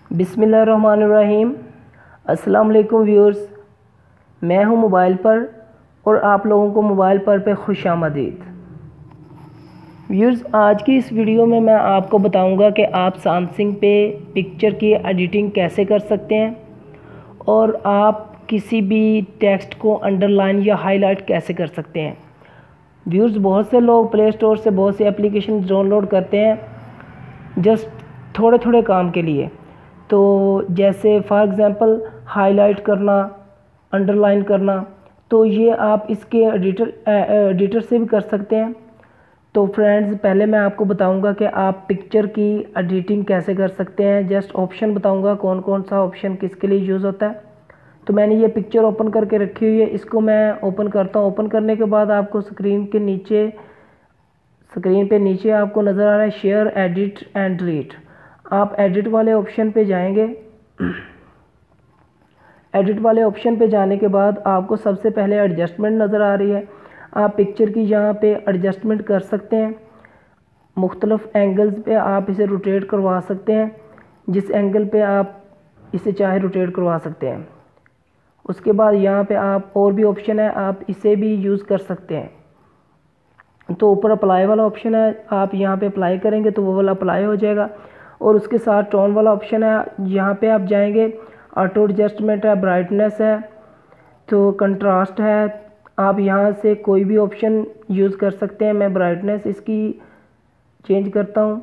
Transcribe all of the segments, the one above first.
बिस्मिल्लाहिर्रहमानिर्रहीम। अस्सलाम वालेकुम व्यूअर्स, मैं हूं मोबाइल पर और आप लोगों को मोबाइल पर पे खुशामदीद। व्यूअर्स, आज की इस वीडियो में मैं आपको बताऊंगा कि आप सैमसंग पे पिक्चर की एडिटिंग कैसे कर सकते हैं और आप किसी भी टेक्स्ट को अंडरलाइन या हाईलाइट कैसे कर सकते हैं। व्यूअर्स, बहुत से लोग प्ले स्टोर से बहुत सी एप्लीकेशन डाउनलोड करते हैं जस्ट थोड़े थोड़े काम के लिए। तो जैसे फॉर एग्ज़ाम्पल हाईलाइट करना, अंडरलाइन करना, तो ये आप इसके एडिटर से भी कर सकते हैं। तो फ्रेंड्स, पहले मैं आपको बताऊंगा कि आप पिक्चर की एडिटिंग कैसे कर सकते हैं। जस्ट ऑप्शन बताऊंगा कौन कौन सा ऑप्शन किसके लिए यूज़ होता है। तो मैंने ये पिक्चर ओपन करके रखी हुई है, इसको मैं ओपन करता हूँ। ओपन करने के बाद आपको स्क्रीन पे नीचे आपको नज़र आ रहा है शेयर, एडिट एंड डिलीट। आप एडिट वाले ऑप्शन पे जाएंगे। एडिट वाले ऑप्शन पे जाने के बाद आपको सबसे पहले एडजस्टमेंट नज़र आ रही है। आप पिक्चर की यहाँ पे एडजस्टमेंट कर सकते हैं। मुख्तलिफ एंगल्स पे आप इसे रोटेट करवा सकते हैं, जिस एंगल पे आप इसे चाहे रोटेट करवा सकते हैं। उसके बाद यहाँ पे आप और भी ऑप्शन है, आप इसे भी यूज़ कर सकते हैं। तो ऊपर अप्लाई वाला ऑप्शन है, आप यहाँ पे अप्लाई करेंगे तो वो वाला अप्लाई हो जाएगा। और उसके साथ टोन वाला ऑप्शन है, यहाँ पे आप जाएंगे, ऑटो एडजस्टमेंट है, ब्राइटनेस है, तो कंट्रास्ट है। आप यहाँ से कोई भी ऑप्शन यूज़ कर सकते हैं। मैं ब्राइटनेस इसकी चेंज करता हूँ,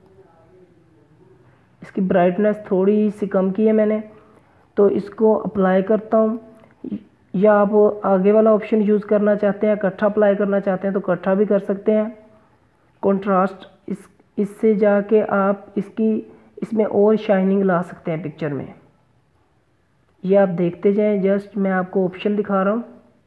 इसकी ब्राइटनेस थोड़ी सी कम की है मैंने, तो इसको अप्लाई करता हूँ। या आप आगे वाला ऑप्शन यूज़ करना चाहते हैं, इकट्ठा अप्लाई करना चाहते हैं तो इकट्ठा भी कर सकते हैं। कंट्रास्ट इससे जाके आप इसमें और शाइनिंग ला सकते हैं पिक्चर में। ये आप देखते जाएं, जस्ट मैं आपको ऑप्शन दिखा रहा हूँ।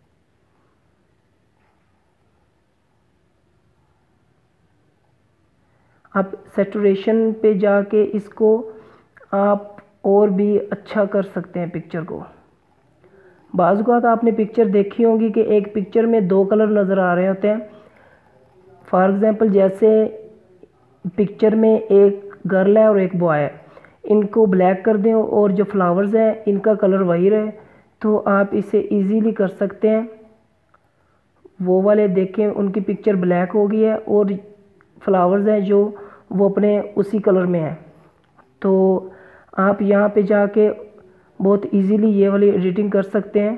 आप सैचुरेशन पे जाके इसको आप और भी अच्छा कर सकते हैं पिक्चर को। बाज़ औक़ात आपने पिक्चर देखी होगी कि एक पिक्चर में दो कलर नज़र आ रहे होते हैं। फॉर एग्ज़ाम्पल, जैसे पिक्चर में एक गर्ल है और एक बॉय है, इनको ब्लैक कर दें और जो फ्लावर्स हैं इनका कलर वही रहे, तो आप इसे इजीली कर सकते हैं। वो वाले देखें, उनकी पिक्चर ब्लैक हो गई है और फ्लावर्स हैं जो वो अपने उसी कलर में है। तो आप यहाँ पे जाके बहुत इजीली ये वाली एडिटिंग कर सकते हैं।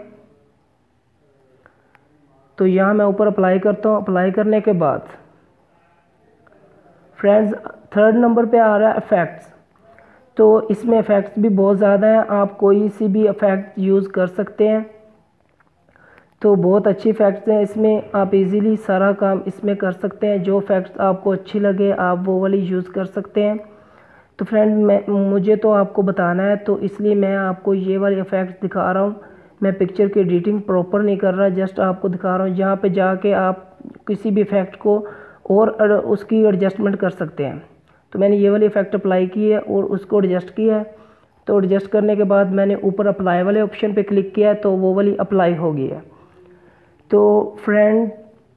तो यहाँ मैं ऊपर अप्लाई करता हूँ। अप्लाई करने के बाद फ्रेंड्स, थर्ड नंबर पे आ रहा है इफ़ेक्ट्स। तो इसमें इफ़ेक्ट्स भी बहुत ज़्यादा हैं, आप कोई सी भी इफ़ेक्ट यूज़ कर सकते हैं। तो बहुत अच्छी इफ़ेक्ट्स हैं इसमें, आप इजीली सारा काम इसमें कर सकते हैं। जो इफ़ेक्ट्स आपको अच्छी लगे आप वो वाली यूज़ कर सकते हैं। तो फ्रेंड, मुझे तो आपको बताना है, तो इसलिए मैं आपको ये वाले इफ़ेक्ट्स दिखा रहा हूँ। मैं पिक्चर की एडिटिंग प्रॉपर नहीं कर रहा, जस्ट आपको दिखा रहा हूँ। यहाँ पे जाके आप किसी भी इफ़ेक्ट को और उसकी एडजस्टमेंट कर सकते हैं। तो मैंने ये वाली इफ़ेक्ट अप्लाई की है और उसको एडजस्ट किया है। तो एडजस्ट करने के बाद मैंने ऊपर अप्लाई वाले ऑप्शन पे क्लिक किया है, तो वो वाली अप्लाई हो गई है। तो फ्रेंड,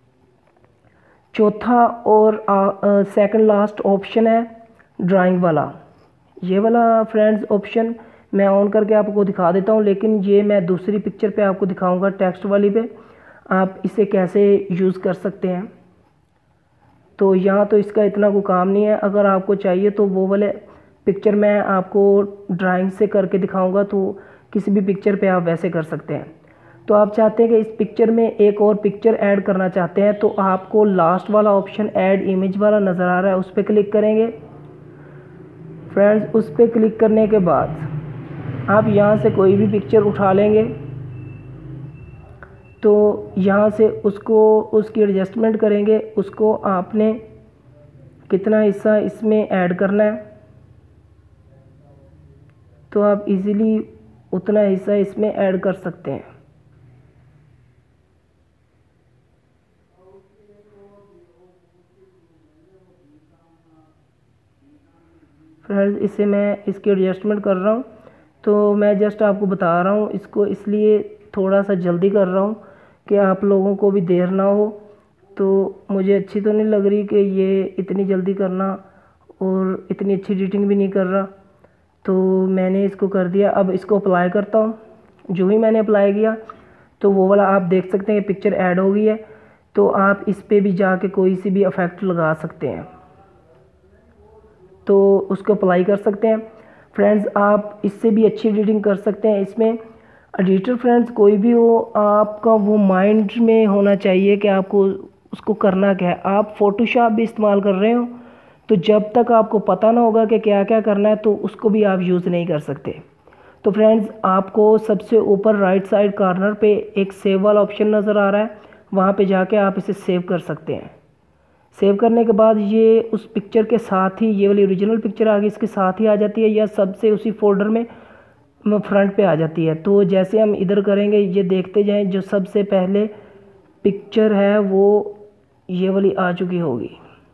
चौथा और सेकंड लास्ट ऑप्शन है ड्राइंग वाला। ये वाला फ्रेंड्स ऑप्शन मैं ऑन करके आपको दिखा देता हूँ, लेकिन ये मैं दूसरी पिक्चर पे आपको दिखाऊंगा, टेक्स्ट वाली पे आप इसे कैसे यूज़ कर सकते हैं। तो यहाँ तो इसका इतना कोई काम नहीं है। अगर आपको चाहिए तो वो वाले पिक्चर मैं आपको ड्राइंग से करके दिखाऊंगा, तो किसी भी पिक्चर पे आप वैसे कर सकते हैं। तो आप चाहते हैं कि इस पिक्चर में एक और पिक्चर ऐड करना चाहते हैं, तो आपको लास्ट वाला ऑप्शन ऐड इमेज वाला नज़र आ रहा है, उस पर क्लिक करेंगे। फ्रेंड्स, उस पर क्लिक करने के बाद आप यहाँ से कोई भी पिक्चर उठा लेंगे, तो यहाँ से उसकी एडजस्टमेंट करेंगे। उसको आपने कितना हिस्सा इसमें ऐड करना है, तो आप इजीली उतना हिस्सा इसमें ऐड कर सकते हैं। फ्रेंड्स, इसे मैं इसकी एडजस्टमेंट कर रहा हूँ। तो मैं जस्ट आपको बता रहा हूँ, इसको इसलिए थोड़ा सा जल्दी कर रहा हूँ कि आप लोगों को भी देर ना हो। तो मुझे अच्छी तो नहीं लग रही कि ये इतनी जल्दी करना, और इतनी अच्छी एडिटिंग भी नहीं कर रहा। तो मैंने इसको कर दिया। अब इसको अप्लाई करता हूँ। जो ही मैंने अप्लाई किया तो वो वाला आप देख सकते हैं पिक्चर ऐड हो गई है। तो आप इस पे भी जाके कोई सी भी इफ़ेक्ट लगा सकते हैं, तो उसको अप्लाई कर सकते हैं। फ्रेंड्स आप इससे भी अच्छी एडिटिंग कर सकते हैं। इसमें एडिटर फ्रेंड्स कोई भी हो, आपका वो माइंड में होना चाहिए कि आपको उसको करना क्या है। आप फ़ोटोशॉप भी इस्तेमाल कर रहे हो तो जब तक आपको पता ना होगा कि क्या क्या करना है तो उसको भी आप यूज़ नहीं कर सकते। तो फ्रेंड्स आपको सबसे ऊपर राइट साइड कॉर्नर पे एक सेव वाला ऑप्शन नज़र आ रहा है, वहाँ पे जाके आप इसे सेव कर सकते हैं। सेव करने के बाद ये उस पिक्चर के साथ ही, ये वाली ओरिजिनल पिक्चर आगे इसके साथ ही आ जाती है या सबसे उसी फोल्डर में फ्रंट पे आ जाती है। तो जैसे हम इधर करेंगे, ये देखते जाएं, जो सबसे पहले पिक्चर है वो ये वाली आ चुकी होगी।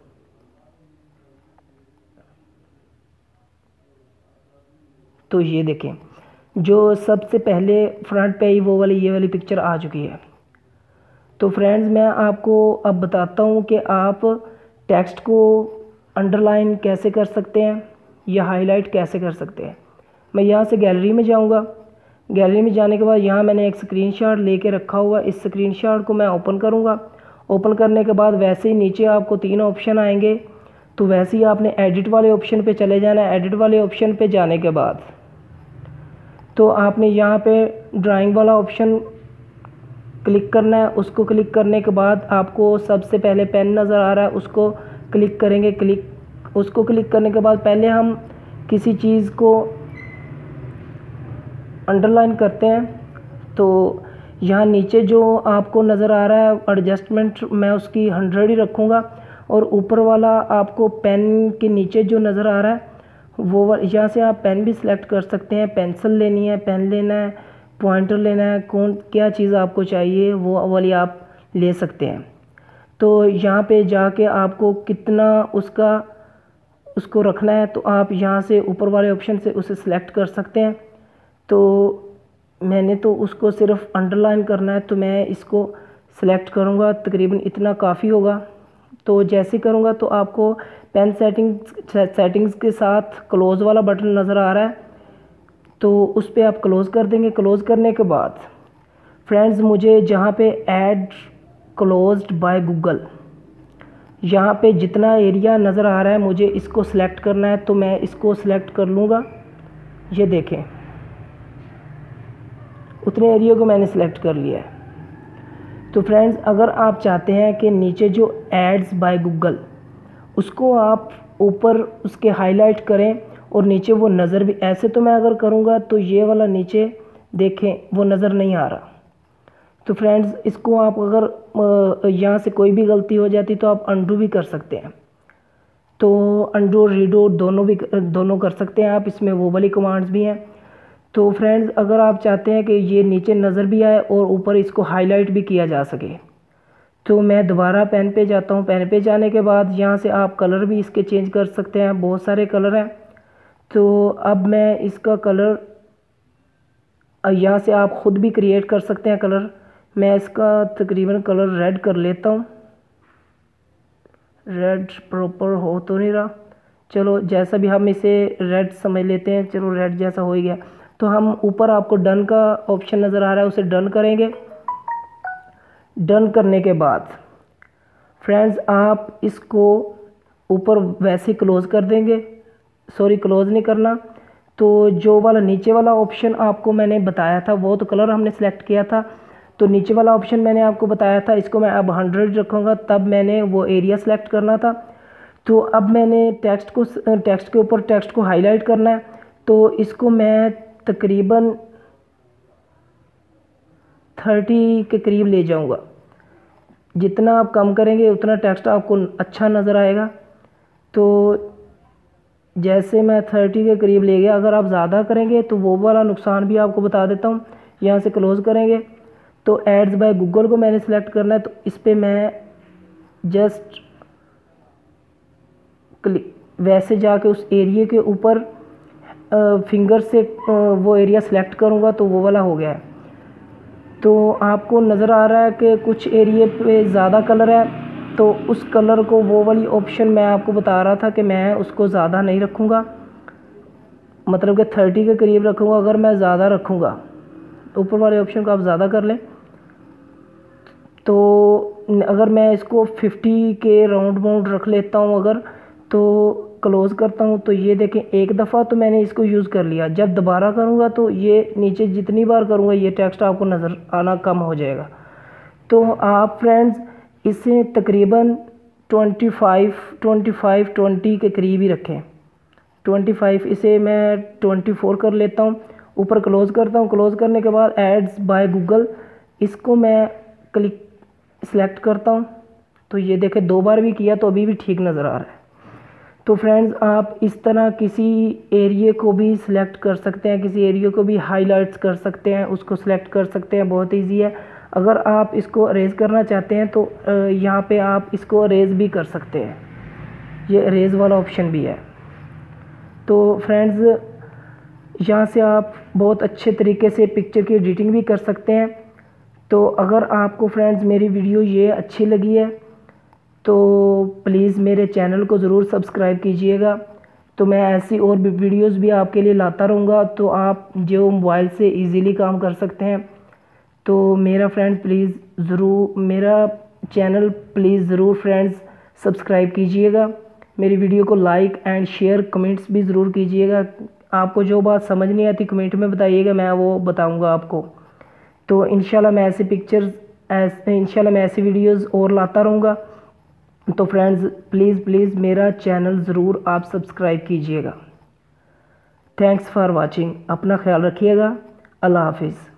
तो ये देखें, जो सबसे पहले फ्रंट पे ही वो वाली ये वाली पिक्चर आ चुकी है। तो फ्रेंड्स मैं आपको अब बताता हूँ कि आप टेक्स्ट को अंडरलाइन कैसे कर सकते हैं या हाईलाइट कैसे कर सकते हैं। मैं यहाँ से गैलरी में जाऊँगा। गैलरी में जाने के बाद यहाँ मैंने एक स्क्रीनशॉट लेके रखा हुआ, इस स्क्रीनशॉट को मैं ओपन करूँगा। ओपन करने के बाद वैसे ही नीचे आपको 3 ऑप्शन आएंगे, तो वैसे ही आपने एडिट वाले ऑप्शन पे चले जाना है। एडिट वाले ऑप्शन पे जाने के बाद तो आपने यहाँ पे ड्राइंग वाला ऑप्शन क्लिक करना है। उसको क्लिक करने के बाद आपको सबसे पहले पेन नज़र आ रहा है, उसको क्लिक करेंगे। उसको क्लिक करने के बाद पहले हम किसी चीज़ को अंडरलाइन करते हैं। तो यहाँ नीचे जो आपको नज़र आ रहा है एडजस्टमेंट, मैं उसकी 100 ही रखूँगा। और ऊपर वाला आपको पेन के नीचे जो नज़र आ रहा है वो, यहाँ से आप पेन भी सिलेक्ट कर सकते हैं। पेंसिल लेनी है, पेन लेना है, पॉइंटर लेना है, कौन क्या चीज़ आपको चाहिए वो वाली आप ले सकते हैं। तो यहाँ पे जाके आपको कितना उसको रखना है तो आप यहाँ से ऊपर वाले ऑप्शन से उसे सिलेक्ट कर सकते हैं। तो मैंने तो उसको सिर्फ अंडरलाइन करना है, तो मैं इसको सिलेक्ट करूँगा। तकरीबन इतना काफ़ी होगा। तो जैसे करूँगा तो आपको पेन सेटिंग्स के साथ क्लोज़ वाला बटन नज़र आ रहा है, तो उस पर आप क्लोज़ कर देंगे। क्लोज़ करने के बाद फ्रेंड्स मुझे जहाँ पे ऐड क्लोज्ड बाय गूगल, यहाँ पे जितना एरिया नज़र आ रहा है मुझे इसको सिलेक्ट करना है, तो मैं इसको सिलेक्ट कर लूँगा। ये देखें, उतने एरिया को मैंने सिलेक्ट कर लिया है। तो फ्रेंड्स अगर आप चाहते हैं कि नीचे जो एड्स बाय गूगल उसको आप ऊपर उसके हाईलाइट करें और नीचे वो नज़र भी, ऐसे तो मैं अगर करूँगा तो ये वाला नीचे देखें वो नज़र नहीं आ रहा। तो फ्रेंड्स इसको आप अगर यहाँ से कोई भी गलती हो जाती तो आप अंडू भी कर सकते हैं। तो अंडू और रीडो दोनों कर सकते हैं आप, इसमें वो वाली कमांड्स भी हैं। तो फ्रेंड्स अगर आप चाहते हैं कि ये नीचे नज़र भी आए और ऊपर इसको हाईलाइट भी किया जा सके, तो मैं दोबारा पेन पे जाता हूँ। पेन पे जाने के बाद यहाँ से आप कलर भी इसके चेंज कर सकते हैं, बहुत सारे कलर हैं। तो अब मैं इसका कलर यहाँ से आप ख़ुद भी क्रिएट कर सकते हैं कलर। मैं इसका तकरीबन कलर रेड कर लेता हूँ। रेड प्रॉपर हो तो नहीं रहा, चलो जैसा भी हम इसे रेड समझ लेते हैं। चलो रेड जैसा हो ही गया। तो हम ऊपर आपको डन का ऑप्शन नज़र आ रहा है, उसे डन करेंगे। डन करने के बाद फ्रेंड्स आप इसको ऊपर वैसे क्लोज़ कर देंगे। सॉरी, क्लोज़ नहीं करना। तो जो वाला नीचे वाला ऑप्शन आपको मैंने बताया था, वो तो कलर हमने सेलेक्ट किया था, तो नीचे वाला ऑप्शन मैंने आपको बताया था, इसको मैं अब 100 रखूँगा। तब मैंने वो एरिया सेलेक्ट करना था। तो अब मैंने टेक्स्ट के ऊपर टेक्स्ट को हाईलाइट करना है, तो इसको मैं तकरीबन 30 के करीब ले जाऊंगा। जितना आप कम करेंगे उतना टेक्स्ट आपको अच्छा नज़र आएगा। तो जैसे मैं 30 के करीब ले गया। अगर आप ज़्यादा करेंगे तो वो वाला नुकसान भी आपको बता देता हूँ। यहाँ से क्लोज़ करेंगे तो एड्स बाय गूगल को मैंने सेलेक्ट करना है, तो इस पर मैं जस्ट वैसे जाके उस एरिया के ऊपर फिंगर से वो एरिया सेलेक्ट करूँगा तो वो वाला हो गया है। तो आपको नज़र आ रहा है कि कुछ एरिया पे ज़्यादा कलर है, तो उस कलर को, वो वाली ऑप्शन मैं आपको बता रहा था कि मैं उसको ज़्यादा नहीं रखूँगा। मतलब कि 30 के करीब रखूँगा। अगर मैं ज़्यादा रखूँगा, ऊपर वाले ऑप्शन को आप ज़्यादा कर लें, तो अगर मैं इसको 50 के राउंड बाउंड रख लेता हूँ अगर, तो क्लोज़ करता हूँ, तो ये देखें एक दफ़ा तो मैंने इसको यूज़ कर लिया। जब दोबारा करूँगा तो ये नीचे जितनी बार करूँगा ये टेक्स्ट आपको नज़र आना कम हो जाएगा। तो आप फ्रेंड्स इसे तकरीबन 20 के करीब ही रखें। 25, इसे मैं 24 कर लेता हूँ। ऊपर क्लोज़ करता हूँ। क्लोज़ करने के बाद एड्स बाय गूगल, इसको मैं क्लिक सेलेक्ट करता हूँ। तो ये देखें 2 बार भी किया तो अभी भी ठीक नज़र आ रहा है। तो फ्रेंड्स आप इस तरह किसी एरिया को भी सिलेक्ट कर सकते हैं, किसी एरिया को भी हाईलाइट्स कर सकते हैं, उसको सिलेक्ट कर सकते हैं। बहुत ईजी है। अगर आप इसको अरेज करना चाहते हैं तो यहाँ पे आप इसको अरेज भी कर सकते हैं। ये अरेज वाला ऑप्शन भी है। तो फ्रेंड्स यहाँ से आप बहुत अच्छे तरीके से पिक्चर की एडिटिंग भी कर सकते हैं। तो अगर आपको फ्रेंड्स मेरी वीडियो ये अच्छी लगी है तो प्लीज़ मेरे चैनल को ज़रूर सब्सक्राइब कीजिएगा। तो मैं ऐसी और भी वीडियोज़ भी आपके लिए लाता रहूँगा, तो आप जो मोबाइल से इजीली काम कर सकते हैं। तो मेरा फ्रेंड्स प्लीज़ ज़रूर मेरा चैनल प्लीज़ ज़रूर फ्रेंड्स सब्सक्राइब कीजिएगा। मेरी वीडियो को लाइक एंड शेयर कमेंट्स भी ज़रूर कीजिएगा। आपको जो बात समझ नहीं आती कमेंट में बताइएगा, मैं वो बताऊँगा आपको। तो इंशाल्लाह मैं ऐसे इंशाल्लाह मैं ऐसी वीडियोज़ और लाता रहूँगा। तो फ्रेंड्स प्लीज़ मेरा चैनल ज़रूर आप सब्सक्राइब कीजिएगा। Thanks for watching. अपना ख्याल रखिएगा। अल्लाह हाफिज़।